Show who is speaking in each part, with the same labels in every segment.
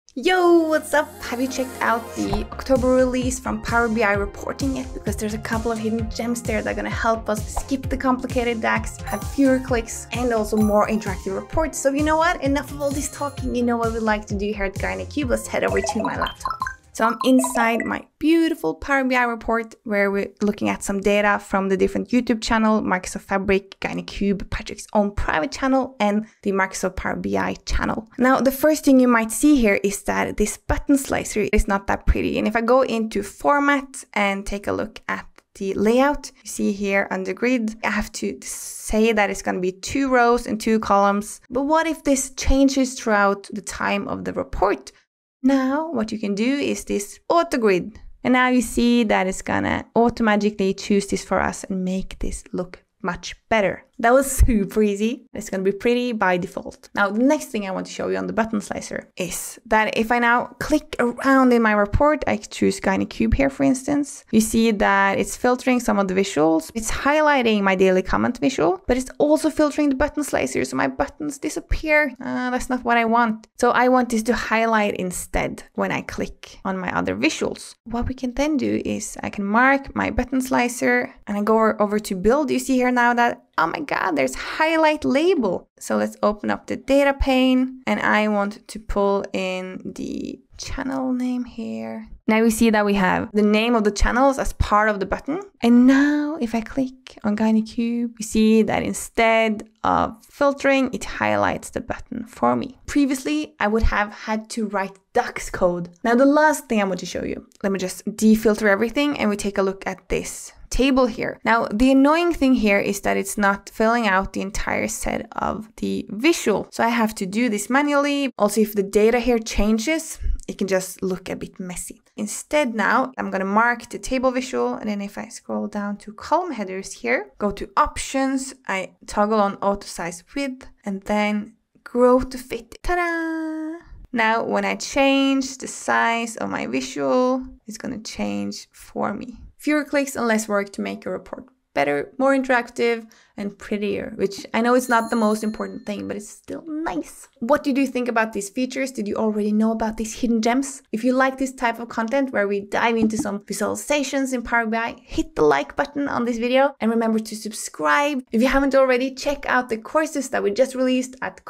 Speaker 1: Yo, what's up? Have you checked out the October release from Power BI reporting yet? Because there's a couple of hidden gems there that are gonna help us skip the complicated DAX, have fewer clicks, and also more interactive reports. So you know what? Enough of all this talking. You know what we like to do here at GynaCube. Let's head over to my laptop. So I'm inside my beautiful Power BI report where we're looking at some data from the different YouTube channel, Microsoft Fabric, GynaCube, Patrick's own private channel, and the Microsoft Power BI channel. Now, the first thing you might see here is that this button slicer is not that pretty. And if I go into format and take a look at the layout, you see here on the grid, I have to say that it's going to be 2 rows and 2 columns. But what if this changes throughout the time of the report? Now, what you can do is this auto grid. And now you see that it's gonna automatically choose this for us and make this look much better. That was super easy. It's going to be pretty by default. Now, the next thing I want to show you on the button slicer is that if I now click around in my report, I choose GynaCube here, for instance, you see that it's filtering some of the visuals. It's highlighting my daily comment visual, but it's also filtering the button slicer, so my buttons disappear. That's not what I want. So I want this to highlight instead when I click on my other visuals. What we can then do is I can mark my button slicer and I go over to build. You see here now that, oh my God, there's highlight label. So let's open up the data pane and I want to pull in the channel name here. Now we see that we have the name of the channels as part of the button. And now if I click on GynaCube, you see that instead of filtering, it highlights the button for me. Previously, I would have had to write DAX code. Now the last thing I want to show you, let me just defilter everything and we take a look at this table here. Now, the annoying thing here is that it's not filling out the entire set of the visual. So I have to do this manually. Also, if the data here changes, it can just look a bit messy. Instead now, I'm going to mark the table visual. And then if I scroll down to column headers here, go to options, I toggle on auto-size width and then grow to fit. Ta-da! Now, when I change the size of my visual, it's going to change for me. Fewer clicks and less work to make your report better, more interactive, and prettier, which I know it's not the most important thing, but it's still nice. What did you think about these features? Did you already know about these hidden gems? If you like this type of content where we dive into some visualizations in Power BI, hit the like button on this video and remember to subscribe. If you haven't already, check out the courses that we just released at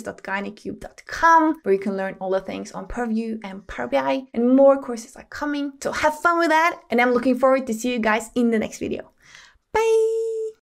Speaker 1: courses.gynacube.com, where you can learn all the things on Purview and Power BI, and more courses are coming. So have fun with that, and I'm looking forward to see you guys in the next video. Bye!